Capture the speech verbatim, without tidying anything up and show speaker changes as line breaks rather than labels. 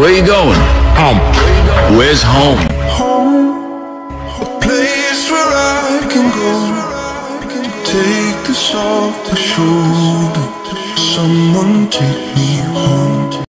Where you going? Home. Where's home?
Home, a place where I can go. Take this off the shoulder. Someone take me home.